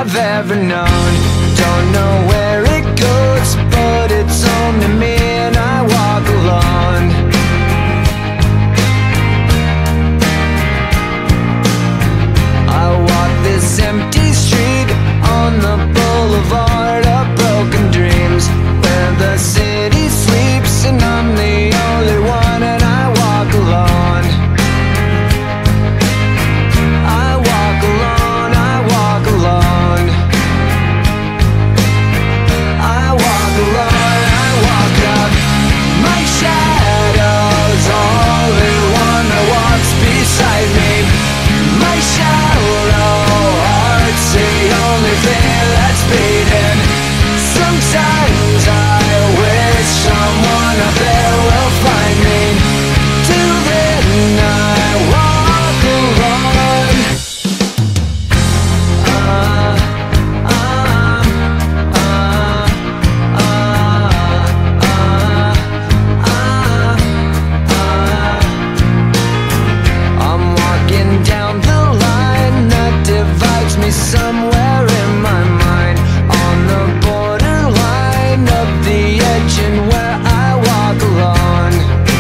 I've ever known. Don't know where it goes, but it's home to me, and I walk alone. I walk this empty street on the boulevard of broken dreams, where the city sleeps and I'm the only one, and I walk alone. I walk alone, I walk alone. I walk alone, I walk up. My shadow's only one that walks beside me. My shallow heart's the only thing that's beating. Sometimes I wish someone up there will find me. Till then I walk alone. I'm walking down the line that divides me somewhere in my mind, on the borderline of the edge and where I walk alone.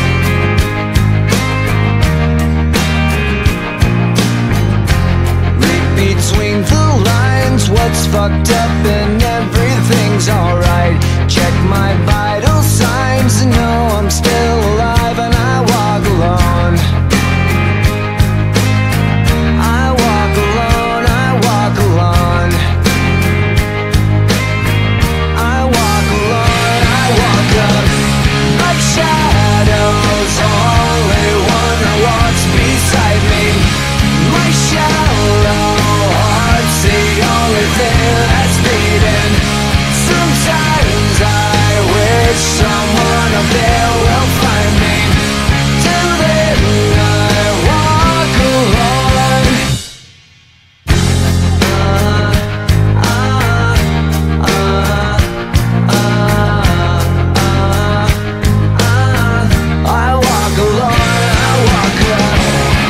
Read between the lines what's fucked up and everything's alright. Check my vital signs and know I'm still alive, and I walk alone. I walk alone, I walk alone. I walk alone, I walk up. My shadow's only one that walks beside me. My shallow heart's the only thing that's beating. Sometimes I wish someone up there will find me. Till then I walk alone. I walk alone, I walk up.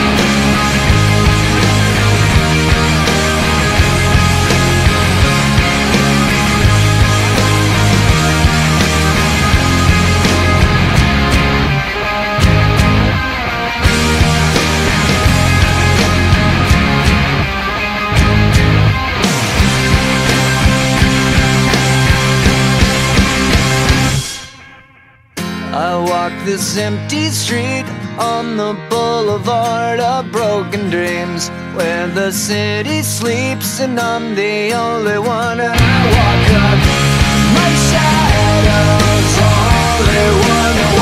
I walk this empty street on the boulevard of broken dreams, where the city sleeps and I'm the only one, and I walk up. My shadow's only one that